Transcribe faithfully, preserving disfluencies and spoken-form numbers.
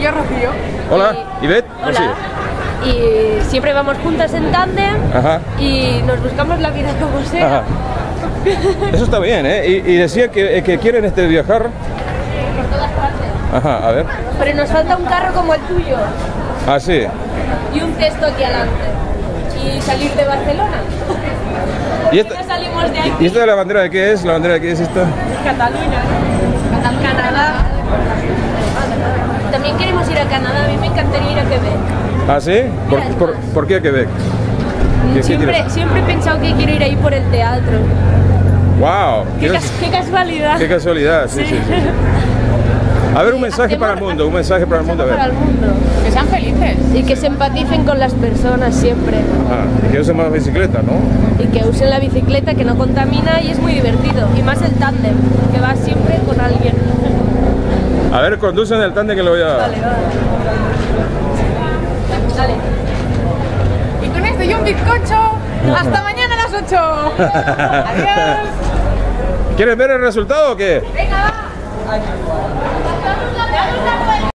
yo Rocío. Hola, Ivette. Hola. Sí. Y siempre vamos juntas en tándem. Ajá. Y nos buscamos la vida como sea. Ajá. Eso está bien, ¿eh? Y, y decía que, que quieren este viajar. Por todas partes. Ajá, a ver. Pero nos falta un carro como el tuyo. Ah, sí. Y un cesto aquí adelante. Y salir de Barcelona. ¿Y esta, no salimos de aquí? ¿Y esta de la bandera de qué es? ¿La bandera de qué es esta? Cataluña. Cataluña. Canadá. También queremos ir a Canadá. A mí me encantaría ir a Quebec. ¿Ah, sí? ¿Por, Mira, por, ¿por qué a Quebec? ¿Qué- qué Siempre, quieres? siempre he pensado que quiero ir ahí por el teatro. ¡Wow! Qué, ¿Quieres- cas- qué casualidad. Qué casualidad, sí, sí, sí. A ver, un mensaje para el mundo, un mensaje para el mundo, a Para el ver. mundo. Que sean felices. Y que se empaticen con las personas siempre. Ah, que usen más bicicleta, ¿no? Y que usen la bicicleta, que no contamina y es muy divertido. Y más el tándem, que va siempre con alguien. A ver, conducen el tándem que lo voy a... Vale, vale. Dale. Y con esto y un bizcocho. Hasta mañana a las ocho. Adiós. ¿Quieres ver el resultado o qué? Venga, va.